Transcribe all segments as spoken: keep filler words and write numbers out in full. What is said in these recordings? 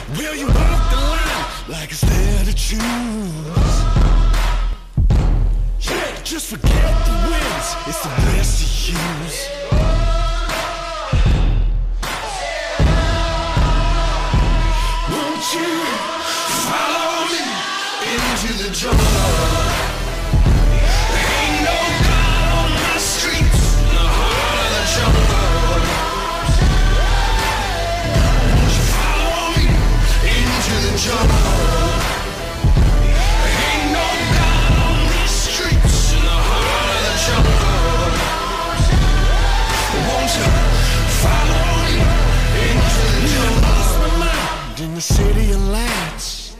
Will you walk the line like it's there to choose? Yeah, just forget the wins, it's the best to use. Won't you follow me into the jungle? Ain't no God on my streets, in the heart of the jungle. Jungle. Ain't no God on these streets, in the heart of the jungle. Won't you follow me into the jungle? Lost my mind in the city of lights,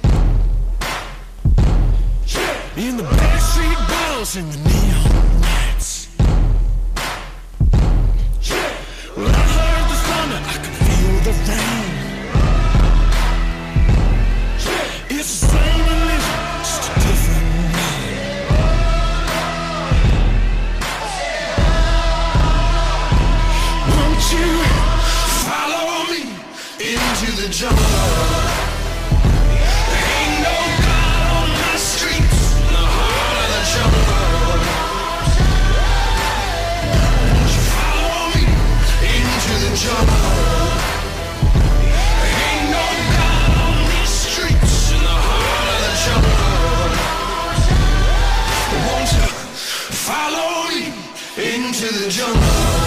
in the backstreet balls and the neon lights. Well, I heard the thunder, I could feel the rain. It's the same religion, just a different name. Won't you follow me into the jungle? Ain't no God on my streets, in the heart of the jungle. Won't you follow me into the jungle? Follow me into the jungle.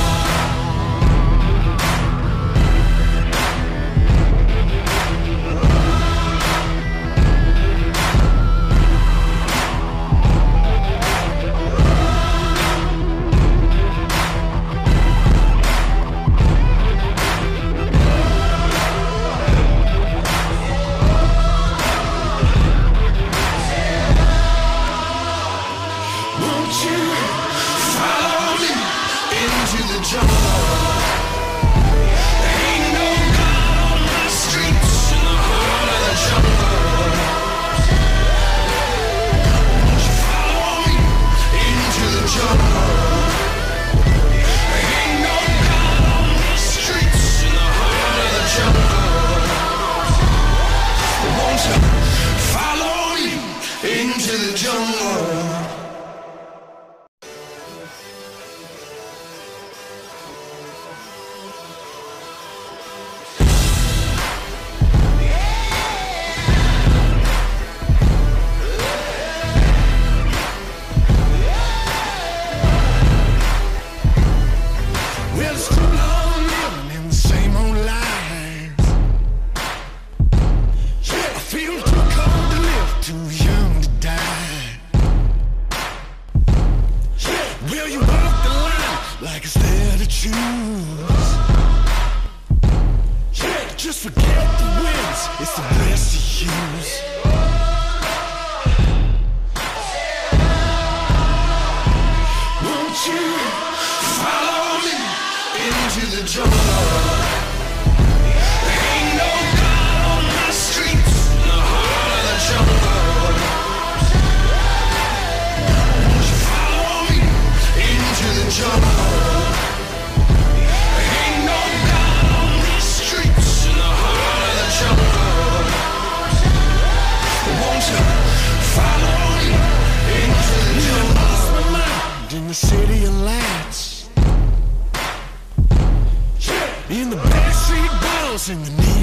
Like it's there to choose. Yeah, just forget the wins, it's the best to use. Won't you follow me into the jungle? Ain't no God on my streets, in the heart of the jungle. Won't you follow me into the jungle? In the city of lights, in the backstreet balls and the neon